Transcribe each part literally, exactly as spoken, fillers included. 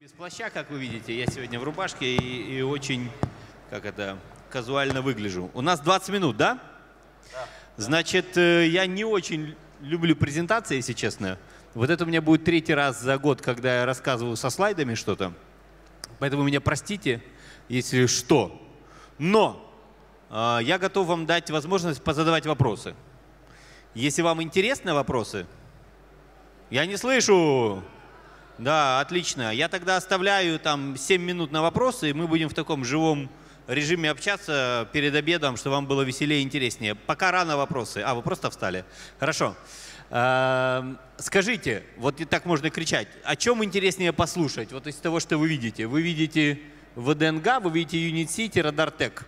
Без плаща, как вы видите, я сегодня в рубашке и, и очень, как это, казуально выгляжу. У нас двадцать минут, да? Да. Значит, я не очень люблю презентации, если честно. Вот это у меня будет третий раз за год, когда я рассказываю со слайдами что-то. Поэтому меня простите, если что. Но э, я готов вам дать возможность позадавать вопросы. Если вам интересны вопросы, я не слышу. Да, отлично. Я тогда оставляю там семь минут на вопросы, и мы будем в таком живом режиме общаться перед обедом, чтобы вам было веселее и интереснее. Пока рано вопросы. А, вы просто встали. Хорошо. Скажите, вот и так можно кричать, о чем интереснее послушать? Вот из того, что вы видите. Вы видите ВДНГ, вы видите Unit-City, RadarTech.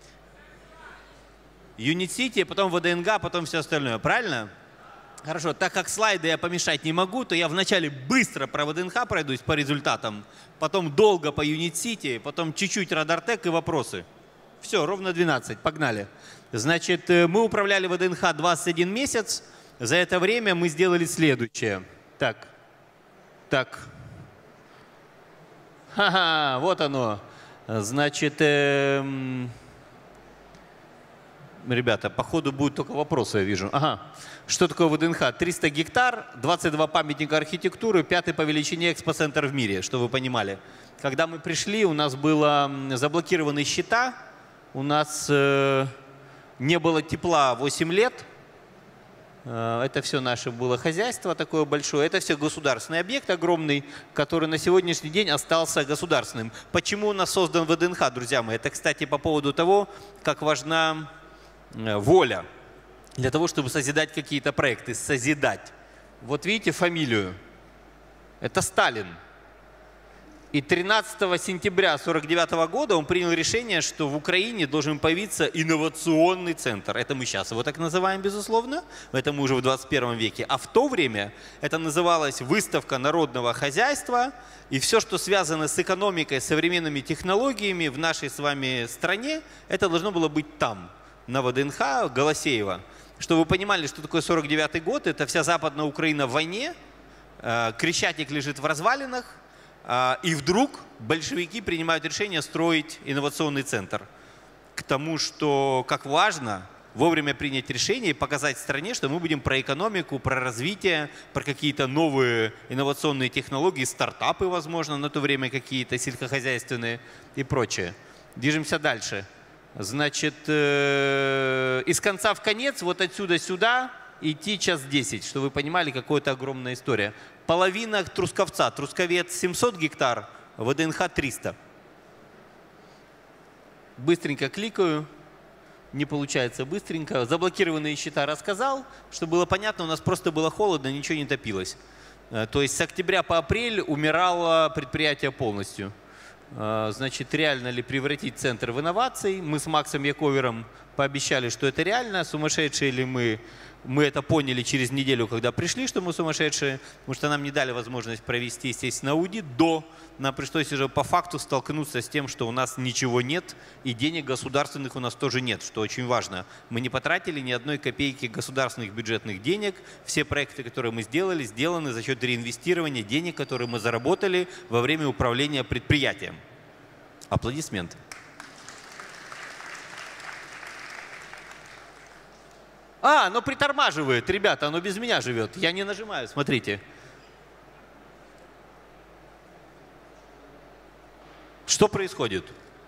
Unit-City, потом ВДНГ, потом все остальное. Правильно? Хорошо, так как слайды я помешать не могу, то я вначале быстро про ВДНХ пройдусь по результатам, потом долго по Unit-City, потом чуть-чуть RadarTech и вопросы. Все, ровно двенадцать, погнали. Значит, мы управляли ВДНХ двадцать один месяц, за это время мы сделали следующее. Так, так. Ха-ха, вот оно. Значит, эм... ребята, по ходу будут только вопросы, я вижу. Ага. Что такое ВДНХ? триста гектар, двадцать два памятника архитектуры, пятый по величине экспоцентр в мире, чтобы вы понимали. Когда мы пришли, у нас было заблокированы счета, у нас э, не было тепла восемь лет. Э, это все наше было хозяйство такое большое. Это все государственный объект огромный, который на сегодняшний день остался государственным. Почему у нас создан ВДНХ, друзья мои? Это, кстати, по поводу того, как важна воля для того, чтобы созидать какие-то проекты, созидать. Вот видите фамилию? Это Сталин. И тринадцатого сентября сорок девятого года он принял решение, что в Украине должен появиться инновационный центр. Это мы сейчас его так называем, безусловно. Это мы уже в двадцать первом веке. А в то время это называлось выставка народного хозяйства. И все, что связано с экономикой, современными технологиями в нашей с вами стране, это должно было быть там, на ВДНХ Голосеева. Чтобы вы понимали, что такое сорок девятый год, это вся Западная Украина в войне, э, Крещатик лежит в развалинах, э, и вдруг большевики принимают решение строить инновационный центр. К тому, что как важно вовремя принять решение и показать стране, что мы будем про экономику, про развитие, про какие-то новые инновационные технологии, стартапы, возможно, на то время какие-то сельскохозяйственные и прочее. Движемся дальше. Значит, э, из конца в конец, вот отсюда сюда, идти час десять, чтобы вы понимали, какая это огромная история. Половина Трусковца. Трусковец семьсот гектар, ВДНХ триста. Быстренько кликаю. Не получается быстренько. Заблокированные счета рассказал. Чтобы было понятно, у нас просто было холодно, ничего не топилось. То есть с октября по апрель умирало предприятие полностью. Значит, реально ли превратить центр в инновации? Мы с Максом Яковером пообещали, что это реально. Сумасшедшие ли мы? Мы это поняли через неделю, когда пришли, что мы сумасшедшие, потому что нам не дали возможность провести, естественно, аудит до. Нам пришлось уже по факту столкнуться с тем, что у нас ничего нет, и денег государственных у нас тоже нет, что очень важно. Мы не потратили ни одной копейки государственных бюджетных денег. Все проекты, которые мы сделали, сделаны за счет реинвестирования денег, которые мы заработали во время управления предприятием. Аплодисменты. А, оно притормаживает, ребята, оно без меня живет. Я не нажимаю, смотрите. Что происходит?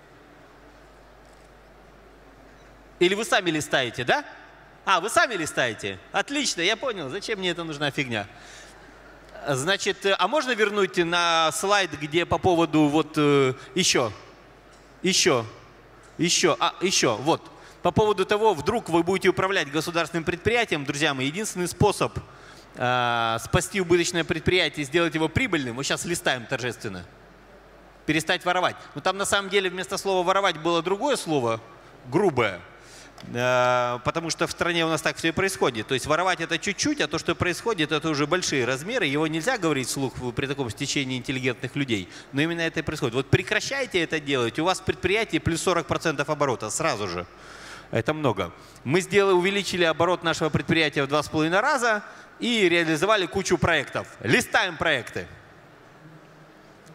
Или вы сами листаете, да? А, вы сами листаете? Отлично, я понял, зачем мне эта нужна фигня. Значит, а можно вернуть на слайд, где по поводу вот еще, еще, еще, а, еще, вот. По поводу того, вдруг вы будете управлять государственным предприятием, друзья мои, единственный способ э, спасти убыточное предприятие и сделать его прибыльным, мы сейчас листаем торжественно, перестать воровать. Но там на самом деле вместо слова «воровать» было другое слово, грубое, э, потому что в стране у нас так все и происходит. То есть воровать это чуть-чуть, а то, что происходит, это уже большие размеры, его нельзя говорить вслух при таком стечении интеллигентных людей, но именно это и происходит. Вот прекращайте это делать, у вас предприятие плюс сорок процентов оборота сразу же. Это много. Мы сделали, увеличили оборот нашего предприятия в два с половиной раза и реализовали кучу проектов. Листаем проекты.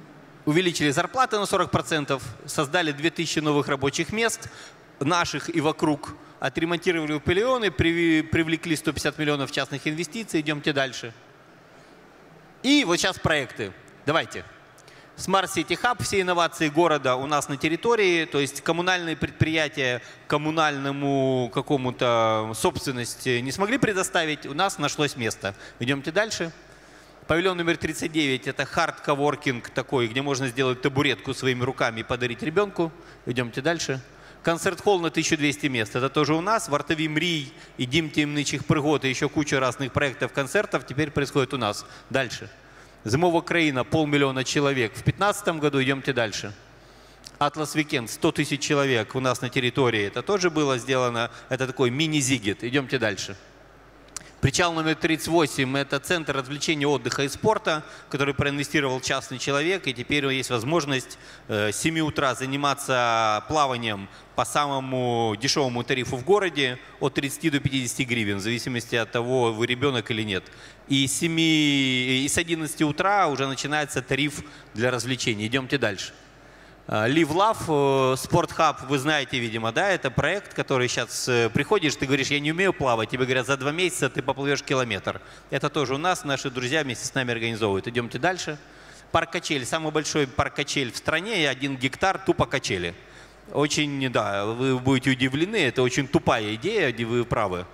увеличили зарплаты на сорок процентов, создали две тысячи новых рабочих мест, наших и вокруг, отремонтировали павильоны, привлекли сто пятьдесят миллионов частных инвестиций. Идемте дальше. И вот сейчас проекты. Давайте. Smart City Hub, все инновации города у нас на территории, то есть коммунальные предприятия коммунальному какому-то собственности не смогли предоставить, у нас нашлось место. Идемте дальше. Павильон номер тридцать девять – это хард-коворкинг такой, где можно сделать табуретку своими руками и подарить ребенку. Идемте дальше. Концерт-холл на тысячу двести мест. Это тоже у нас. Вартові мрій и Дім таємничих пригод и еще куча разных проектов, концертов теперь происходит у нас. Дальше. Зимова країна, полмиллиона человек. В две тысячи пятнадцатом году идемте дальше. Атлас Викенд, сто тысяч человек у нас на территории. Это тоже было сделано. Это такой мини-зигет. Идемте дальше. Причал номер тридцать восемь – это центр развлечения, отдыха и спорта, который проинвестировал частный человек. И теперь есть возможность с семи утра заниматься плаванием по самому дешевому тарифу в городе от тридцати до пятидесяти гривен, в зависимости от того, вы ребенок или нет. И с, семи, и с одиннадцати утра уже начинается тариф для развлечений. Идемте дальше. Live Love, спортхаб, вы знаете, видимо, да, это проект, который сейчас приходишь, ты говоришь, я не умею плавать, тебе говорят, за два месяца ты поплывешь километр. Это тоже у нас, наши друзья вместе с нами организовывают. Идемте дальше. Парк качель, самый большой парк качель в стране, один гектар тупо качели. Очень, да, вы будете удивлены, это очень тупая идея, вы правы.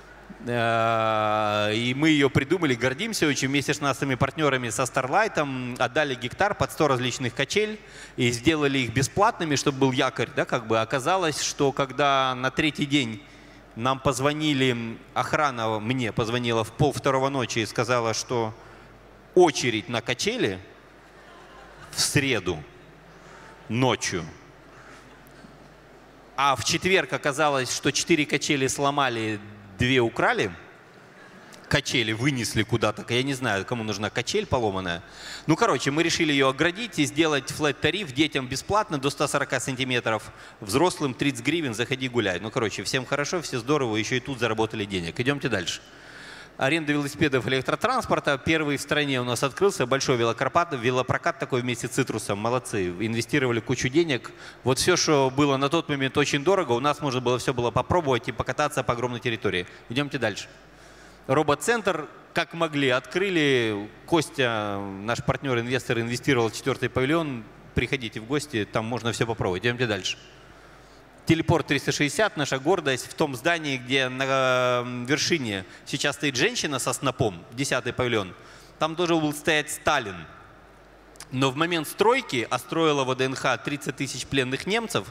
И мы ее придумали, гордимся очень. Вместе с нашими партнерами со Starlight отдали гектар под сто различных качель и сделали их бесплатными, чтобы был якорь. Да, как бы. Оказалось, что когда на третий день нам позвонили, охрана мне позвонила в пол второго ночи и сказала, что очередь на качели в среду ночью. А в четверг оказалось, что четыре качели сломали, две украли, качели вынесли куда-то. Я не знаю, кому нужна качель поломанная. Ну, короче, мы решили ее оградить и сделать флэт-тариф детям бесплатно до ста сорока сантиметров, взрослым тридцать гривен, заходи гуляй. Ну, короче, всем хорошо, все здорово, еще и тут заработали денег. Идемте дальше. Аренда велосипедов, электротранспорта. Первый в стране у нас открылся большой велопрокат, велопрокат такой вместе с Цитрусом. Молодцы, инвестировали кучу денег. Вот все, что было на тот момент очень дорого, у нас можно было все было попробовать и покататься по огромной территории. Идемте дальше. Робот-центр, как могли, открыли. Костя, наш партнер-инвестор, инвестировал в четвертый павильон. Приходите в гости, там можно все попробовать. Идемте дальше. Телепорт триста шестьдесят, наша гордость, в том здании, где на вершине сейчас стоит женщина со снопом, десятый павильон. Там должен был стоять Сталин. Но в момент стройки, а строила ВДНХ тридцать тысяч пленных немцев,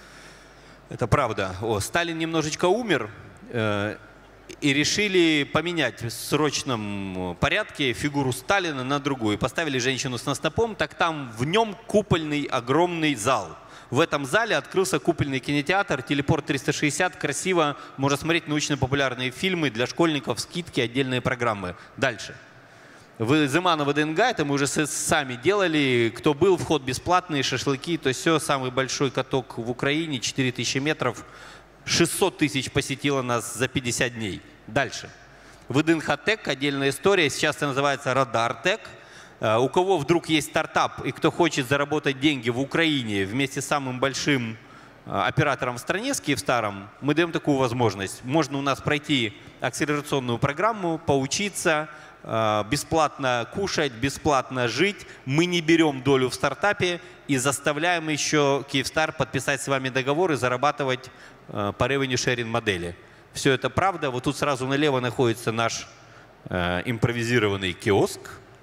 это правда, о, Сталин немножечко умер, э, и решили поменять в срочном порядке фигуру Сталина на другую. Поставили женщину с снопом, так там в нем купольный огромный зал. В этом зале открылся купольный кинотеатр «Телепорт триста шестьдесят». Красиво, можно смотреть научно-популярные фильмы для школьников, скидки, отдельные программы. Дальше. В Зимана ВДНГ, это мы уже сами делали. Кто был, вход бесплатный, шашлыки, то все. Самый большой каток в Украине, четыре тысячи метров. шестьсот тысяч посетило нас за пятьдесят дней. Дальше. ВДНХ Тек, отдельная история. Сейчас это называется Радар Тек. У кого вдруг есть стартап и кто хочет заработать деньги в Украине вместе с самым большим оператором в стране, с Киевстаром, мы даем такую возможность. Можно у нас пройти акселерационную программу, поучиться, бесплатно кушать, бесплатно жить. Мы не берем долю в стартапе и заставляем еще Киевстар подписать с вами договор и зарабатывать по revenue-sharing модели. Все это правда. Вот тут сразу налево находится наш импровизированный киоск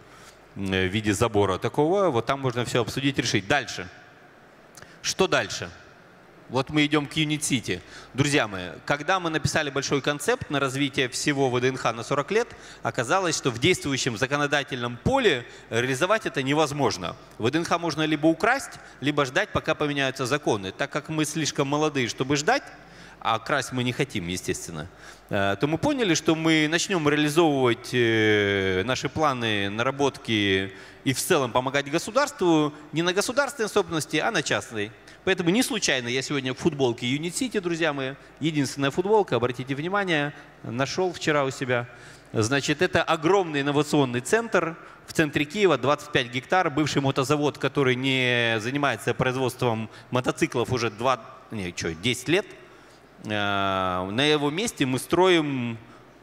в виде забора такого. Вот там можно все обсудить, решить. Дальше. Что дальше? Вот мы идем к Unit City. Друзья мои, когда мы написали большой концепт на развитие всего ВДНХ на сорок лет, оказалось, что в действующем законодательном поле реализовать это невозможно. ВДНХ можно либо украсть, либо ждать, пока поменяются законы. Так как мы слишком молодые, чтобы ждать, а красть мы не хотим, естественно, то мы поняли, что мы начнем реализовывать наши планы, наработки и в целом помогать государству не на государственной собственности, а на частной. Поэтому не случайно я сегодня в футболке Unit City, друзья мои. Единственная футболка, обратите внимание, нашел вчера у себя. Значит, это огромный инновационный центр. в центре Киева, двадцать пять гектар, бывший мотозавод, который не занимается производством мотоциклов уже два, не, что, десять лет. На его месте мы строим,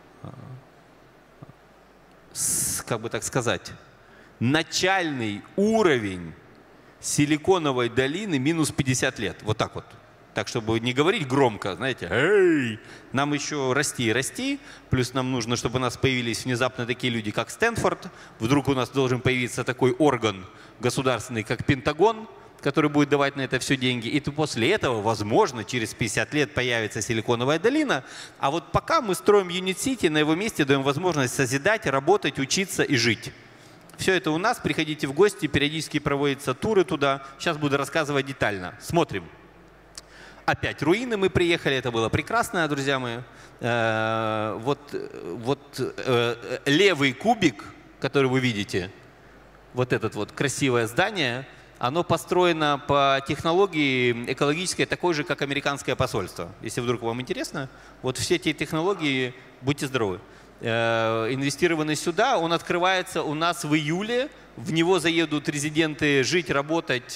как бы так сказать, начальный уровень Силиконовой долины минус пятьдесят лет. Вот так вот. Так, чтобы не говорить громко, знаете, эй, нам еще расти и расти, плюс нам нужно, чтобы у нас появились внезапно такие люди, как Стэнфорд, вдруг у нас должен появиться такой орган государственный, как Пентагон, который будет давать на это все деньги, и после этого, возможно, через пятьдесят лет появится Силиконовая долина, а вот пока мы строим Юнит-Сити, на его месте даем возможность созидать, работать, учиться и жить. Все это у нас, приходите в гости, периодически проводятся туры туда, сейчас буду рассказывать детально. Смотрим. Опять руины мы приехали, это было прекрасно, друзья мои. Э, вот вот э, левый кубик, который вы видите, вот это вот красивое здание, оно построено по технологии экологической, такой же, как американское посольство. Если вдруг вам интересно, вот все эти технологии, будьте здоровы, э, инвестированы сюда. Он открывается у нас в июле. В него заедут резиденты жить, работать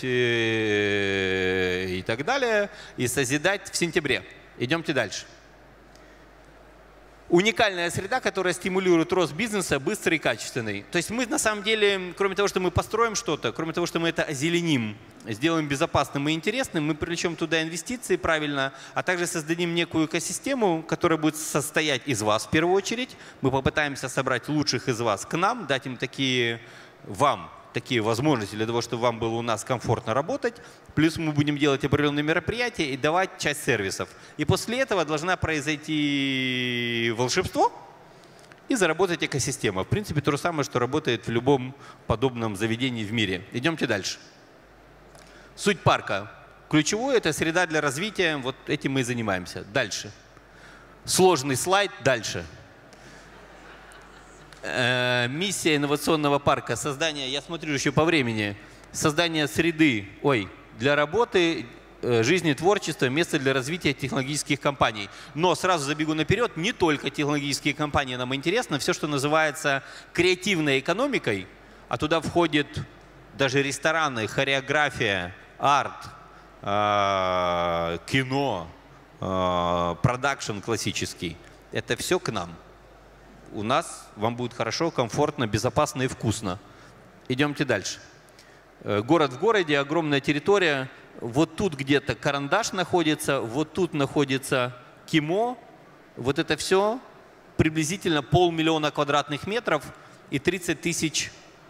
и так далее, и созидать в сентябре. Идемте дальше. Уникальная среда, которая стимулирует рост бизнеса быстрый и качественный. То есть мы на самом деле, кроме того, что мы построим что-то, кроме того, что мы это озеленим, сделаем безопасным и интересным, мы привлечем туда инвестиции правильно, а также создадим некую экосистему, которая будет состоять из вас в первую очередь. Мы попытаемся собрать лучших из вас к нам, дать им такие... вам такие возможности для того, чтобы вам было у нас комфортно работать. Плюс мы будем делать определенные мероприятия и давать часть сервисов. И после этого должна произойти волшебство и заработать экосистема. В принципе, то же самое, что работает в любом подобном заведении в мире. Идемте дальше. Суть парка. Ключевое – это среда для развития. Вот этим мы и занимаемся. Дальше. Сложный слайд. Дальше. Миссия инновационного парка, создание, я смотрю еще по времени, создание среды, ой, для работы, жизни, творчества, места для развития технологических компаний. Но сразу забегу наперед, не только технологические компании нам интересно, все, что называется креативной экономикой, а туда входит даже рестораны, хореография, арт, кино, продакшн классический. Это все к нам. У нас вам будет хорошо, комфортно, безопасно и вкусно. Идемте дальше. Город в городе, огромная территория. Вот тут где-то Карандаш находится, вот тут находится КИМО. Вот это все приблизительно полмиллиона квадратных метров и тридцать тысяч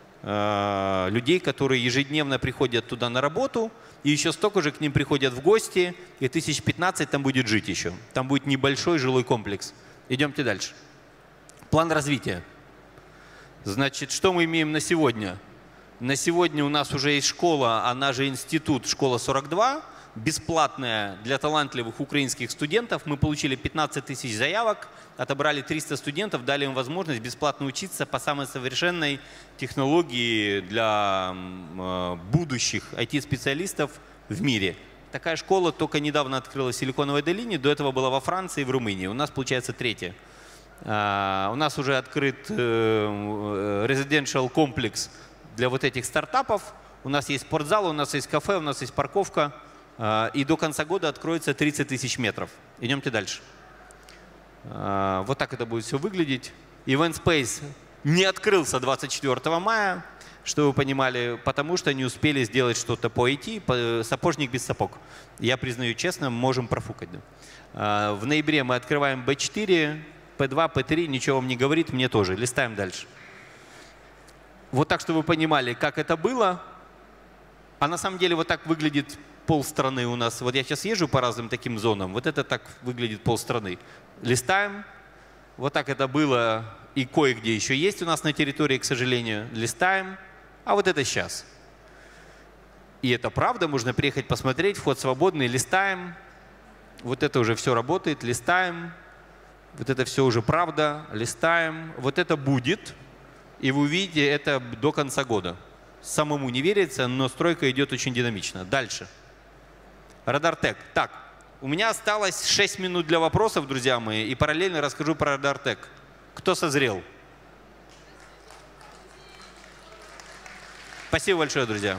э, людей, которые ежедневно приходят туда на работу. И еще столько же к ним приходят в гости. И тысяч пятнадцать там будет жить еще. Там будет небольшой жилой комплекс. Идемте дальше. План развития. Значит, что мы имеем на сегодня? На сегодня у нас уже есть школа, она же институт, школа сорок два, бесплатная для талантливых украинских студентов. Мы получили пятнадцать тысяч заявок, отобрали триста студентов, дали им возможность бесплатно учиться по самой совершенной технологии для будущих ай ти-специалистов в мире. Такая школа только недавно открылась в Силиконовой долине, до этого была во Франции и в Румынии. У нас получается третья. Uh, у нас уже открыт uh, residential комплекс для вот этих стартапов. У нас есть спортзал, у нас есть кафе, у нас есть парковка. Uh, и до конца года откроется тридцать тысяч метров. Идемте дальше. Uh, вот так это будет все выглядеть. Event Space не открылся двадцать четвёртого мая, что вы понимали, потому что не успели сделать что-то по ай ти, по, сапожник без сапог. Я признаю честно, можем профукать. Да? Uh, в ноябре мы открываем би четыре. пэ два, пэ три, ничего вам не говорит, мне тоже. Листаем дальше. Вот так, чтобы вы понимали, как это было. А на самом деле вот так выглядит полстраны у нас. Вот я сейчас езжу по разным таким зонам. Вот это так выглядит полстраны. Листаем. Вот так это было и кое-где еще есть у нас на территории, к сожалению. Листаем. А вот это сейчас. И это правда, можно приехать посмотреть. Вход свободный. Листаем. Вот это уже все работает. Листаем. Вот это все уже правда. Листаем. Вот это будет. И вы увидите это до конца года. Самому не верится, но стройка идет очень динамично. Дальше. Радар-Тек. Так, у меня осталось шесть минут для вопросов, друзья мои. И параллельно расскажу про Радар-Тек. Кто созрел? Спасибо большое, друзья.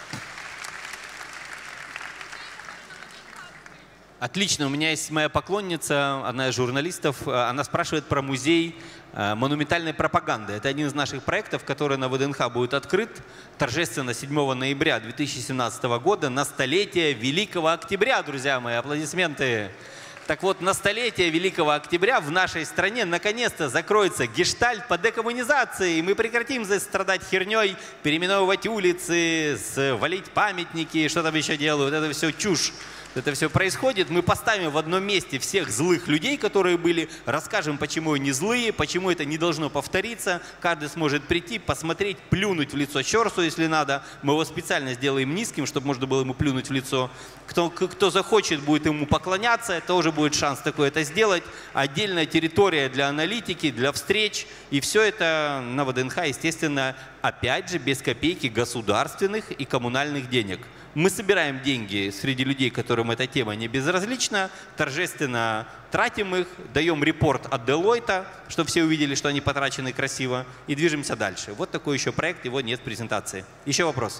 Отлично. У меня есть моя поклонница, одна из журналистов. Она спрашивает про музей монументальной пропаганды. Это один из наших проектов, который на ВДНХ будет открыт торжественно седьмого ноября две тысячи семнадцатого года на столетие Великого Октября, друзья мои. Аплодисменты. Так вот, на столетие Великого Октября в нашей стране наконец-то закроется гештальт по декоммунизации. И мы прекратим здесь страдать херней, переименовывать улицы, валить памятники, что там еще делают. Это все чушь. Это все происходит, мы поставим в одном месте всех злых людей, которые были, расскажем, почему они злые, почему это не должно повториться. Каждый сможет прийти, посмотреть, плюнуть в лицо Щорсу, если надо. Мы его специально сделаем низким, чтобы можно было ему плюнуть в лицо. Кто, кто захочет, будет ему поклоняться, тоже будет шанс такой это сделать. Отдельная территория для аналитики, для встреч. И все это на ВДНХ, естественно, опять же, без копейки государственных и коммунальных денег. Мы собираем деньги среди людей, которым эта тема не безразлична, торжественно тратим их, даем репорт от Deloitte, чтобы все увидели, что они потрачены красиво, и движемся дальше. Вот такой еще проект, его нет в презентации. Еще вопрос?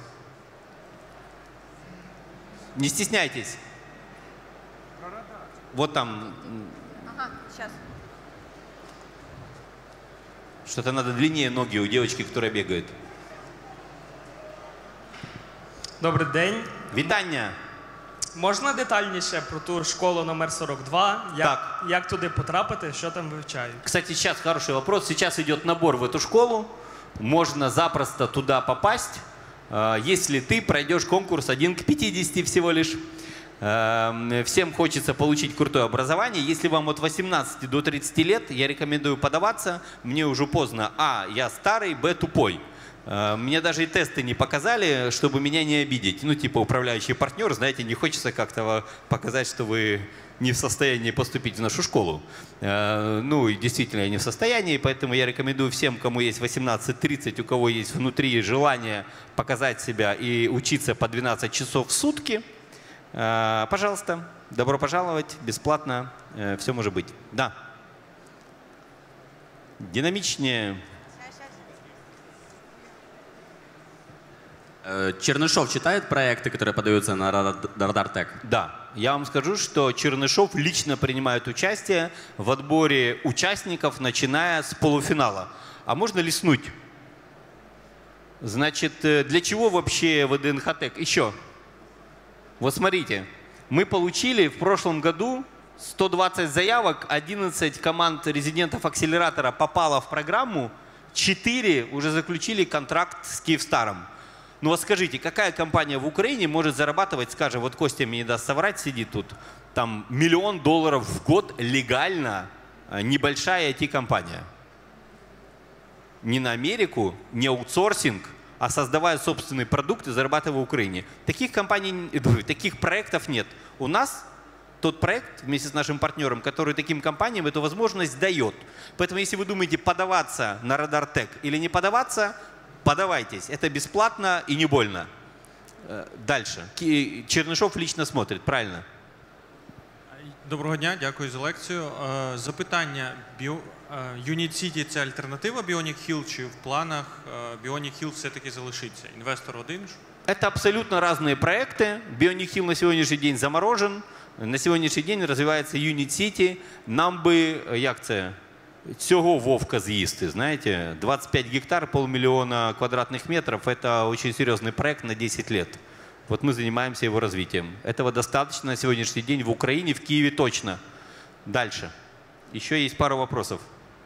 Не стесняйтесь. Вот там. Ага, сейчас. Что-то надо длиннее ноги у девочки, которая бегает. Добрий день. Вітання. Можна детальніше про ту школу номер сорок два? Як, Так. як туди потрапити, що там вивчають? Кстати, сейчас хороший вопрос. Сейчас идет набор в эту школу. Можно запросто туда попасть, если ты пройдешь конкурс один к пятидесяти всего лишь. Всем хочется получить крутое образование. Если вам от восемнадцати до тридцати лет, я рекомендую подаваться. Мне уже поздно. А, я старый, Б, тупой. Мне даже и тесты не показали, чтобы меня не обидеть. Ну, типа управляющий партнер, знаете, не хочется как-то показать, что вы не в состоянии поступить в нашу школу. Ну, и действительно, я не в состоянии, поэтому я рекомендую всем, кому есть восемнадцать-тридцать, у кого есть внутри желание показать себя и учиться по двенадцать часов в сутки, пожалуйста, добро пожаловать, бесплатно, все может быть. Да. Динамичнее. Чернышов читает проекты, которые подаются на RadarTech? Да. Я вам скажу, что Чернышов лично принимает участие в отборе участников, начиная с полуфинала. А можно листнуть? Значит, для чего вообще ВДНХ-Тек? Еще. Вот смотрите. Мы получили в прошлом году сто двадцать заявок, одиннадцать команд резидентов акселератора попало в программу, четыре уже заключили контракт с Киевстаром. Ну вот скажите, какая компания в Украине может зарабатывать, скажем, вот Костя мне не даст соврать, сидит тут, там миллион долларов в год легально, небольшая ай ти-компания. Не на Америку, не аутсорсинг, а создавая собственные продукты, зарабатывая в Украине. Таких компаний, таких проектов нет. У нас тот проект вместе с нашим партнером, который таким компаниям эту возможность дает. Поэтому если вы думаете подаваться на RadarTech или не подаваться, подавайтесь. Это бесплатно и не больно. Дальше. Чернышов лично смотрит, правильно? Доброго дня, дякую за лекцію. Запитання. Unit City – це альтернатива Bionic Hill чи в планах Bionic Hill все-таки залишиться? Інвестор один? Это абсолютно разные проекты. Bionic Hill на сегодняшний день заморожен. На сегодняшний день развивается Unit City. Нам би, як це, цього вовка з'їсти, знаете, двадцать пять гектар, полмиллиона квадратных метров – это очень серьезный проект на десять лет. Вот мы занимаемся его развитием. Этого достаточно на сегодняшний день в Украине, в Киеве точно. Дальше. Еще есть пару вопросов.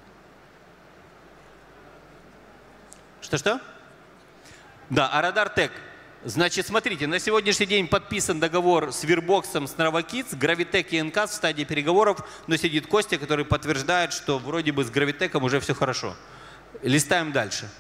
Что-что? Да, а RadarTech. Значит, смотрите, на сегодняшний день подписан договор с Вирбоксом, с Novakits, Gravitech и Encast в стадии переговоров, но сидит Костя, который подтверждает, что вроде бы с Gravitech уже все хорошо. Листаем дальше.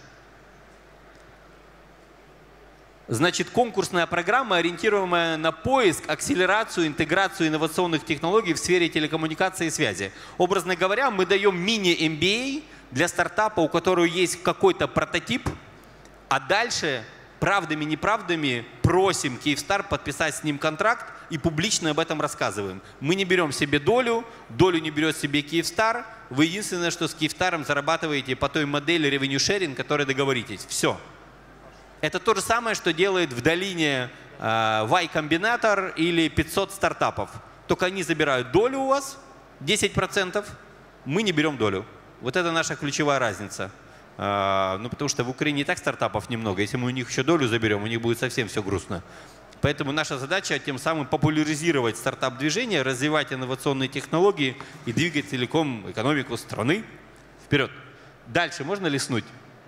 Значит, конкурсная программа, ориентируемая на поиск, акселерацию, интеграцию инновационных технологий в сфере телекоммуникации и связи. Образно говоря, мы даем мини-эм би эй для стартапа, у которого есть какой-то прототип, а дальше правдами, неправдами просим Киевстар подписать с ним контракт и публично об этом рассказываем. Мы не берем себе долю, долю не берет себе Киевстар. Вы единственное, что с Киевстаром зарабатываете по той модели revenue sharing, которой договоритесь. Все. Это то же самое, что делает в долине э, Y-комбинатор или пятьсот стартапов. Только они забирают долю у вас, десять процентов, мы не берем долю. Вот это наша ключевая разница. Э, ну, потому что в Украине и так стартапов немного. Если мы у них еще долю заберем, у них будет совсем все грустно. Поэтому наша задача тем самым популяризировать стартап-движение, развивать инновационные технологии и двигать целиком экономику страны вперед. Дальше можно листнуть?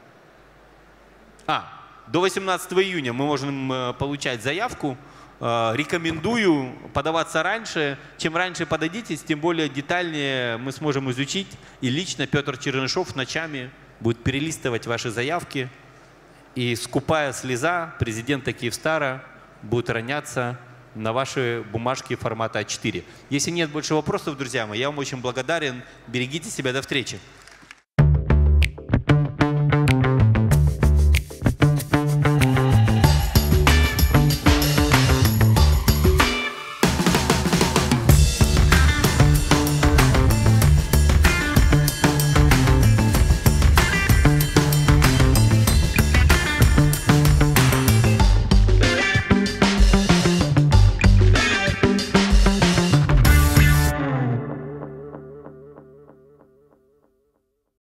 А, до восемнадцатого июня мы можем получать заявку. Рекомендую подаваться раньше. Чем раньше подадитесь, тем более детальнее мы сможем изучить. И лично Петр Чернышов ночами будет перелистывать ваши заявки. И скупая слеза президента Киевстара будет роняться на ваши бумажки формата А четыре. Если нет больше вопросов, друзья мои, я вам очень благодарен. Берегите себя, до встречи.